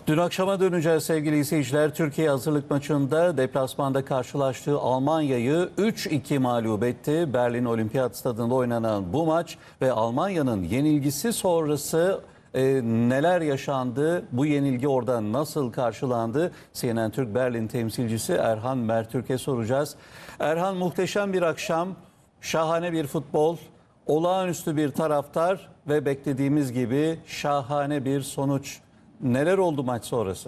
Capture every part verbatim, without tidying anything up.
Dün akşama döneceğiz sevgili izleyiciler. Türkiye hazırlık maçında deplasmanda karşılaştığı Almanya'yı üç iki mağlup etti. Berlin Olimpiyat Stadında oynanan bu maç ve Almanya'nın yenilgisi sonrası e, neler yaşandı? Bu yenilgi orada nasıl karşılandı? C N N Türk Berlin temsilcisi Erhan Mertürk'e soracağız. Erhan, muhteşem bir akşam, şahane bir futbol, olağanüstü bir taraftar ve beklediğimiz gibi şahane bir sonuç. Neler oldu maç sonrası?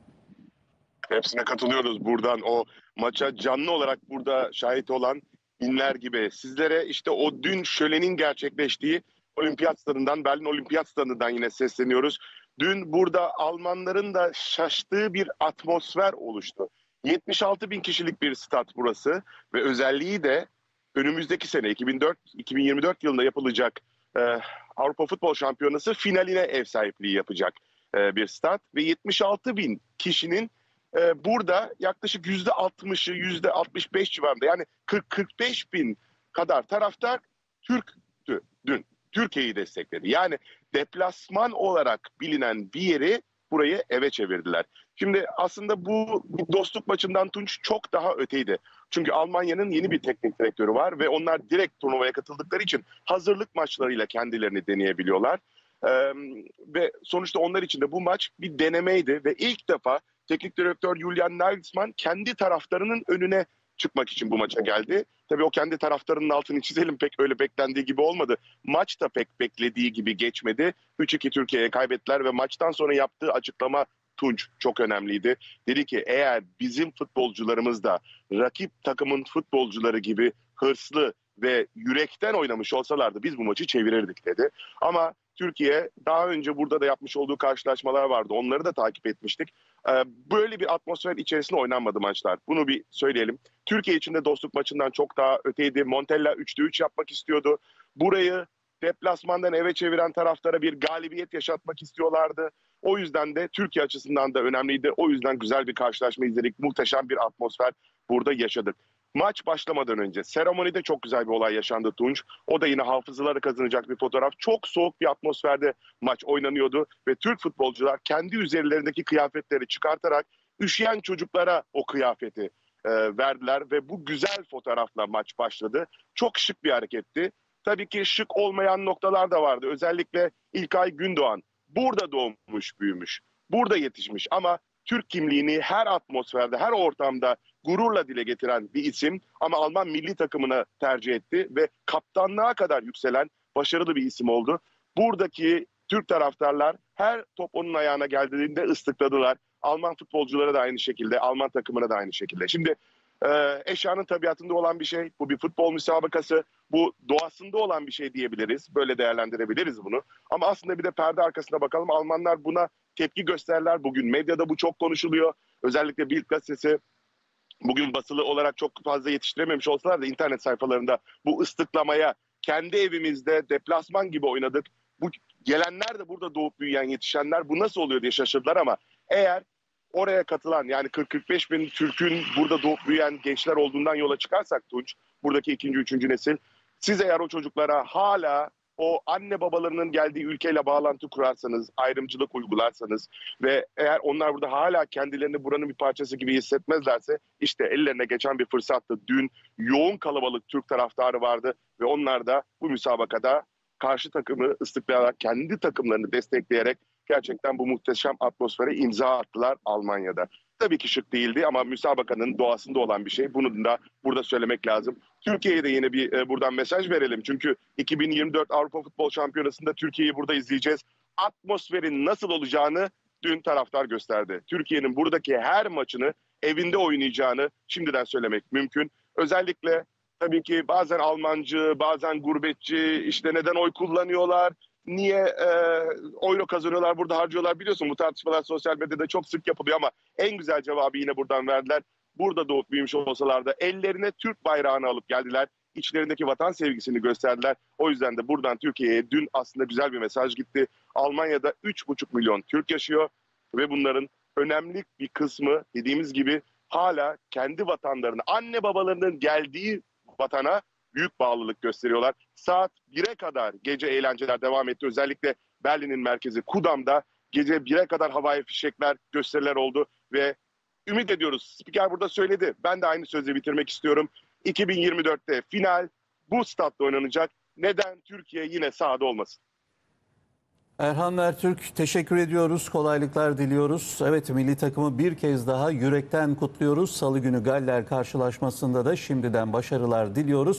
Hepsine katılıyoruz buradan. O maça canlı olarak burada şahit olan binler gibi. Sizlere işte o dün şölenin gerçekleştiği Olimpiyat Stadından, Berlin Olimpiyat Stadından yine sesleniyoruz. Dün burada Almanların da şaştığı bir atmosfer oluştu. yetmiş altı bin kişilik bir stat burası ve özelliği de önümüzdeki sene iki bin dört iki bin yirmi dört yılında yapılacak e, Avrupa Futbol Şampiyonası finaline ev sahipliği yapacak e, bir stat ve yetmiş altı bin kişinin e, burada yaklaşık yüzde altmışı, yüzde altmış beş civarında, yani kırk kırk beş bin kadar taraftar Türktü dün. Türkiye'yi destekledi. Yani deplasman olarak bilinen bir yeri burayı eve çevirdiler. Şimdi aslında bu dostluk maçından Tunç çok daha öteydi. Çünkü Almanya'nın yeni bir teknik direktörü var ve onlar direkt turnuvaya katıldıkları için hazırlık maçlarıyla kendilerini deneyebiliyorlar. Ee, ve sonuçta onlar için de bu maç bir denemeydi ve ilk defa teknik direktör Julian Nagelsmann kendi taraftarının önüne çıkmak için bu maça geldi. Tabii o kendi taraftarının altını çizelim, pek öyle beklendiği gibi olmadı. Maç da pek beklediği gibi geçmedi. üç iki Türkiye'ye kaybettiler ve maçtan sonra yaptığı açıklama Tunç çok önemliydi. Dedi ki eğer bizim futbolcularımız da rakip takımın futbolcuları gibi hırslı ve yürekten oynamış olsalardı biz bu maçı çevirirdik dedi. Ama Türkiye daha önce burada da yapmış olduğu karşılaşmalar vardı. Onları da takip etmiştik. Böyle bir atmosfer içerisinde oynanmadı maçlar. Bunu bir söyleyelim. Türkiye için de dostluk maçından çok daha öteydi. Montella üçte üç yapmak istiyordu. Burayı deplasmandan eve çeviren taraftara bir galibiyet yaşatmak istiyorlardı. O yüzden de Türkiye açısından da önemliydi. O yüzden güzel bir karşılaşma izledik. Muhteşem bir atmosfer burada yaşadık. Maç başlamadan önce seremonide çok güzel bir olay yaşandı Tunç. O da yine hafızaları kazanacak bir fotoğraf. Çok soğuk bir atmosferde maç oynanıyordu ve Türk futbolcular kendi üzerlerindeki kıyafetleri çıkartarak üşüyen çocuklara o kıyafeti e, verdiler ve bu güzel fotoğrafla maç başladı. Çok şık bir hareketti. Tabii ki şık olmayan noktalar da vardı. Özellikle İlkay Gündoğan burada doğmuş, büyümüş, burada yetişmiş ama Türk kimliğini her atmosferde, her ortamda gururla dile getiren bir isim ama Alman milli takımına tercih etti ve kaptanlığa kadar yükselen başarılı bir isim oldu. Buradaki Türk taraftarlar her top onun ayağına geldiğinde ıslıkladılar. Alman futbolculara da aynı şekilde, Alman takımına da aynı şekilde. Şimdi e, eşyanın tabiatında olan bir şey. Bu bir futbol müsabakası. Bu doğasında olan bir şey diyebiliriz. Böyle değerlendirebiliriz bunu. Ama aslında bir de perde arkasına bakalım. Almanlar buna tepki gösterirler. Bugün medyada bu çok konuşuluyor. Özellikle Bild gazetesi bugün basılı olarak çok fazla yetiştirememiş olsalar da internet sayfalarında bu ıslıklamaya kendi evimizde deplasman gibi oynadık. Bu gelenler de burada doğup büyüyen yetişenler bu nasıl oluyor diye şaşırdılar ama eğer oraya katılan yani kırk kırk beş bin Türk'ün burada doğup büyüyen gençler olduğundan yola çıkarsak Tunç, buradaki ikinci, üçüncü nesil, siz eğer o çocuklara hala o anne babalarının geldiği ülkeyle bağlantı kurarsanız, ayrımcılık uygularsanız ve eğer onlar burada hala kendilerini buranın bir parçası gibi hissetmezlerse işte ellerine geçen bir fırsattı. Dün yoğun kalabalık Türk taraftarı vardı ve onlar da bu müsabakada karşı takımı ıslıklayarak, kendi takımlarını destekleyerek gerçekten bu muhteşem atmosfere imza attılar Almanya'da. Tabii ki şık değildi ama müsabakanın doğasında olan bir şey. Bunu da burada söylemek lazım. Türkiye'ye de yine bir e, buradan mesaj verelim. Çünkü iki bin yirmi dört Avrupa Futbol Şampiyonası'nda Türkiye'yi burada izleyeceğiz. Atmosferin nasıl olacağını dün taraftar gösterdi. Türkiye'nin buradaki her maçını evinde oynayacağını şimdiden söylemek mümkün. Özellikle tabii ki bazen Almancı, bazen gurbetçi, işte neden oy kullanıyorlar, niye e, euro kazanıyorlar, burada harcıyorlar, biliyorsun bu tartışmalar sosyal medyada çok sık yapılıyor ama en güzel cevabı yine buradan verdiler. Burada doğup büyümüş olsalar da ellerine Türk bayrağını alıp geldiler. İçlerindeki vatan sevgisini gösterdiler. O yüzden de buradan Türkiye'ye dün aslında güzel bir mesaj gitti. Almanya'da üç buçuk milyon Türk yaşıyor ve bunların önemli bir kısmı dediğimiz gibi hala kendi vatanlarına, anne babalarının geldiği vatana büyük bağlılık gösteriyorlar. Saat bire kadar gece eğlenceler devam etti. Özellikle Berlin'in merkezi Kudam'da Gece bire kadar havai fişekler, gösteriler oldu ve ümit ediyoruz. Spiker burada söyledi. Ben de aynı sözle bitirmek istiyorum. iki bin yirmi dörtte final bu statta oynanacak. Neden Türkiye yine sahada olmasın? Erhan Mertürk, teşekkür ediyoruz. Kolaylıklar diliyoruz. Evet, milli takımı bir kez daha yürekten kutluyoruz. Salı günü Galler karşılaşmasında da şimdiden başarılar diliyoruz.